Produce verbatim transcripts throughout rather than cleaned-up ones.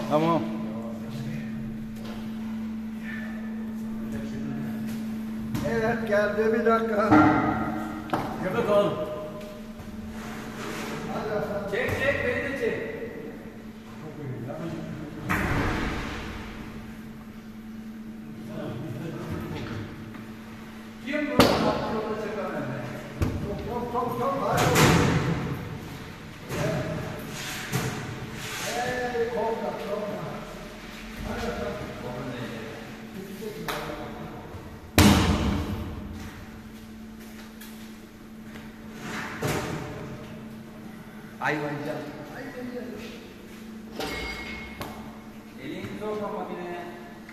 Tamam. Evet geldi bir dakika. Köpek oğlum. Çek çek beni de çek. Kim bu? Çok çok çok çok hadi. Hey korkma korkma. Hadi bakalım. Hayvancak. Elini sokma makineye.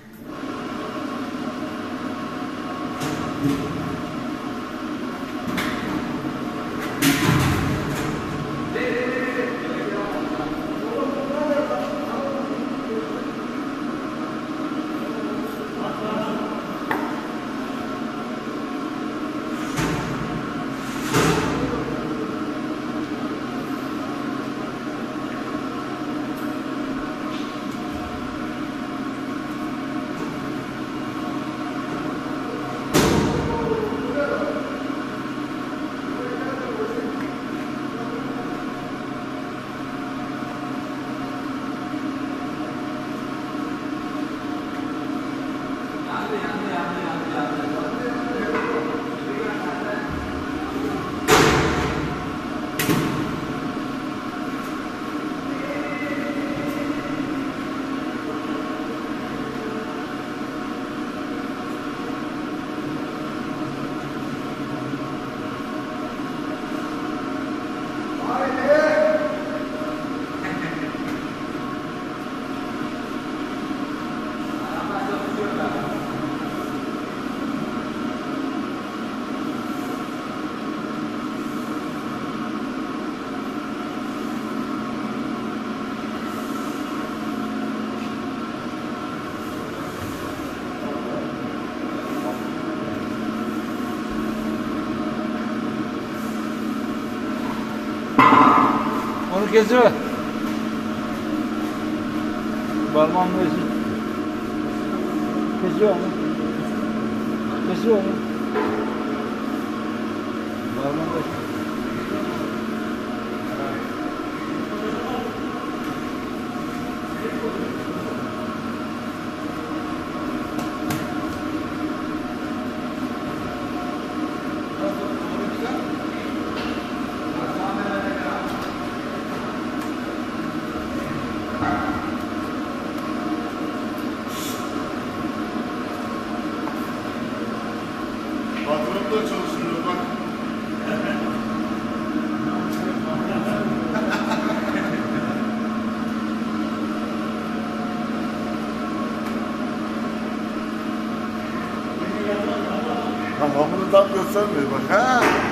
Onu kesiyor. Parmağımla için. Kesiyor onu. Kesiyor onu. Parmağımla için. Patron da çalışıyor bak. Ha, hamuru tam göstermiyor bak. Ha.